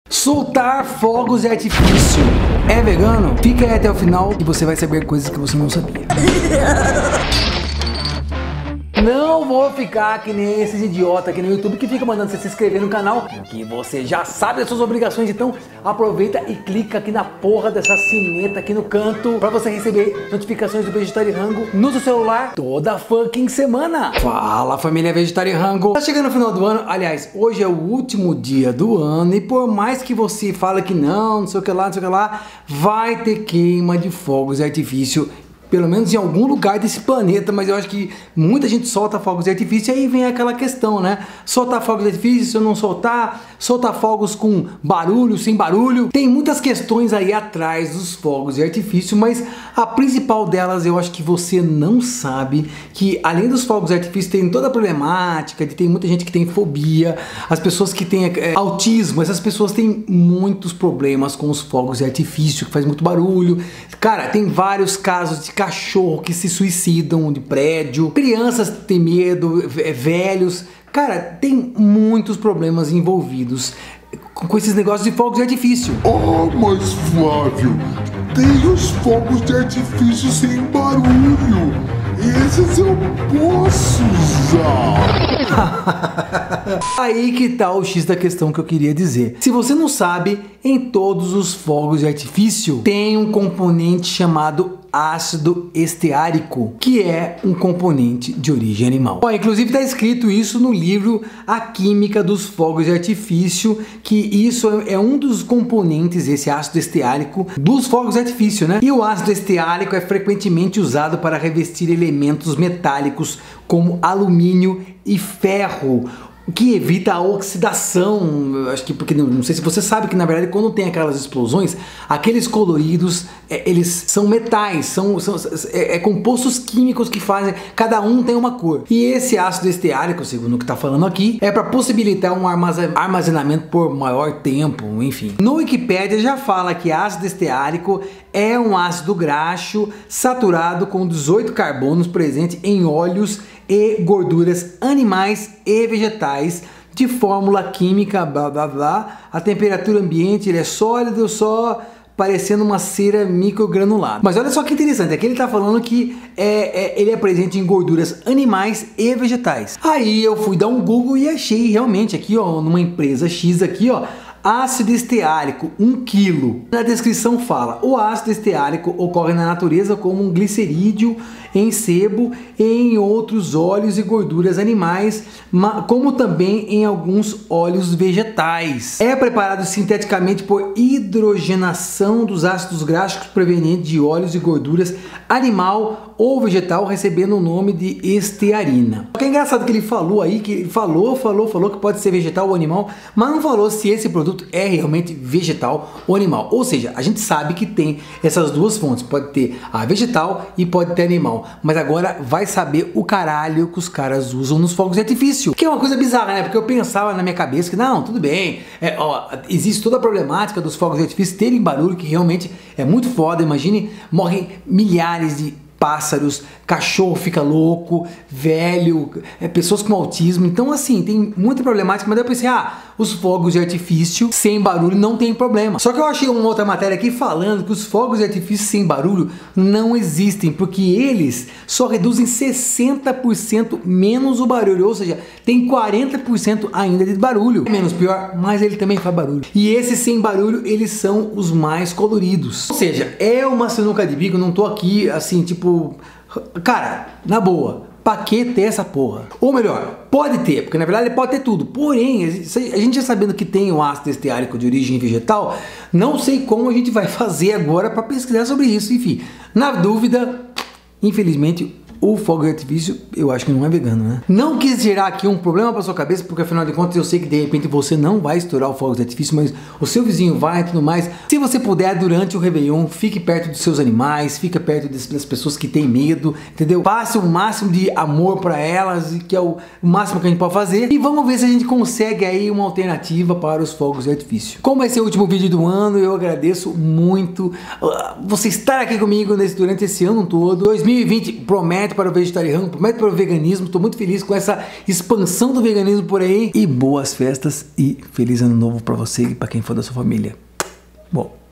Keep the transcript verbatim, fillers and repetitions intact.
Soltar fogos de artifício é vegano? Fica aí até o final e você vai saber coisas que você não sabia. Não vou ficar que nem esses idiotas aqui no YouTube que fica mandando você se inscrever no canal, que você já sabe das suas obrigações. Então aproveita e clica aqui na porra dessa sineta aqui no canto pra você receber notificações do Vegetariango no seu celular toda fucking semana. Fala, família Vegetariango. Tá chegando o final do ano, aliás, hoje é o último dia do ano e por mais que você fale que não, não sei o que lá, não sei o que lá, vai ter queima de fogos de artifício. Pelo menos em algum lugar desse planeta, mas eu acho que muita gente solta fogos de artifício e aí vem aquela questão, né? Soltar fogos de artifício, ou não soltar, soltar fogos com barulho, sem barulho. Tem muitas questões aí atrás dos fogos de artifício, mas a principal delas eu acho que você não sabe, que além dos fogos de artifício tem toda a problemática, de tem muita gente que tem fobia, as pessoas que têm é, autismo, essas pessoas têm muitos problemas com os fogos de artifício, que faz muito barulho. Cara, tem vários casos de cachorro que se suicidam de prédio, crianças têm medo, velhos. Cara, tem muitos problemas envolvidos com esses negócios de fogos de artifício. Oh, mas Flávio, tem os fogos de artifício sem barulho. Esses eu posso usar. Aí que tá o X da questão que eu queria dizer. Se você não sabe, em todos os fogos de artifício tem um componente chamado ácido esteárico, que é um componente de origem animal. Ó, inclusive está escrito isso no livro A Química dos Fogos de Artifício, que isso é um dos componentes, esse ácido esteárico, dos fogos de artifício, né? E o ácido esteárico é frequentemente usado para revestir elementos metálicos como alumínio e ferro, que evita a oxidação. Acho que porque não sei se você sabe que na verdade quando tem aquelas explosões, aqueles coloridos é, eles são metais, são, são é, é compostos químicos que fazem, cada um tem uma cor. E esse ácido esteárico, segundo o que está falando aqui, é para possibilitar um armazenamento por maior tempo, enfim. No Wikipedia já fala que ácido esteárico é um ácido graxo saturado com dezoito carbonos presente em óleos e gorduras animais e vegetais de fórmula química blá blá blá. A temperatura ambiente ele é sólido, só parecendo uma cera microgranulada. Mas olha só que interessante, aqui ele está falando que é, é, ele é presente em gorduras animais e vegetais. Aí eu fui dar um Google e achei realmente aqui, ó, numa empresa X aqui, ó, ácido esteárico, um quilo. Na descrição fala, o ácido esteárico ocorre na natureza como um glicerídeo em sebo e em outros óleos e gorduras animais, como também em alguns óleos vegetais. É preparado sinteticamente por hidrogenação dos ácidos graxos provenientes de óleos e gorduras animal ou vegetal, recebendo o nome de estearina. O que é engraçado que ele falou aí, que ele falou, falou, falou que pode ser vegetal ou animal, mas não falou se esse produto é realmente vegetal ou animal. Ou seja, a gente sabe que tem essas duas fontes, pode ter a vegetal e pode ter animal, mas agora vai saber o caralho que os caras usam nos fogos de artifício, que é uma coisa bizarra, né? Porque eu pensava na minha cabeça que não, tudo bem, é, ó, existe toda a problemática dos fogos de artifício terem barulho, que realmente é muito foda. Imagine, morrem milhares de pássaros, cachorro fica louco, velho, é, pessoas com autismo. Então assim, tem muita problemática, mas eu pensei, ah, os fogos de artifício sem barulho não tem problema. Só que eu achei uma outra matéria aqui falando que os fogos de artifício sem barulho não existem, porque eles só reduzem sessenta por cento menos o barulho, ou seja, tem quarenta por cento ainda de barulho. É menos pior, mas ele também faz barulho. E esses sem barulho, eles são os mais coloridos. Ou seja, é uma sinuca de bico, não tô aqui assim, tipo, cara, na boa, pra que ter essa porra? Ou melhor, pode ter, porque na verdade ele pode ter tudo. Porém, a gente já sabendo que tem o ácido esteárico de origem vegetal, não sei como a gente vai fazer agora para pesquisar sobre isso. Enfim, na dúvida, infelizmente, o fogo de artifício eu acho que não é vegano, né? Não quis gerar aqui um problema para sua cabeça, porque afinal de contas eu sei que de repente você não vai estourar o fogo de artifício, mas o seu vizinho vai e tudo mais. Se você puder, durante o Réveillon, fique perto dos seus animais, fique perto das pessoas que têm medo, entendeu? Passe o máximo de amor para elas, que é o máximo que a gente pode fazer. E vamos ver se a gente consegue aí uma alternativa para os fogos de artifício. Como esse é o último vídeo do ano, eu agradeço muito você estar aqui comigo nesse, durante esse ano todo. dois mil e vinte promete promete para o vegetarianismo, promete para o veganismo. Estou muito feliz com essa expansão do veganismo por aí. E boas festas e feliz ano novo para você e para quem for da sua família. Bom.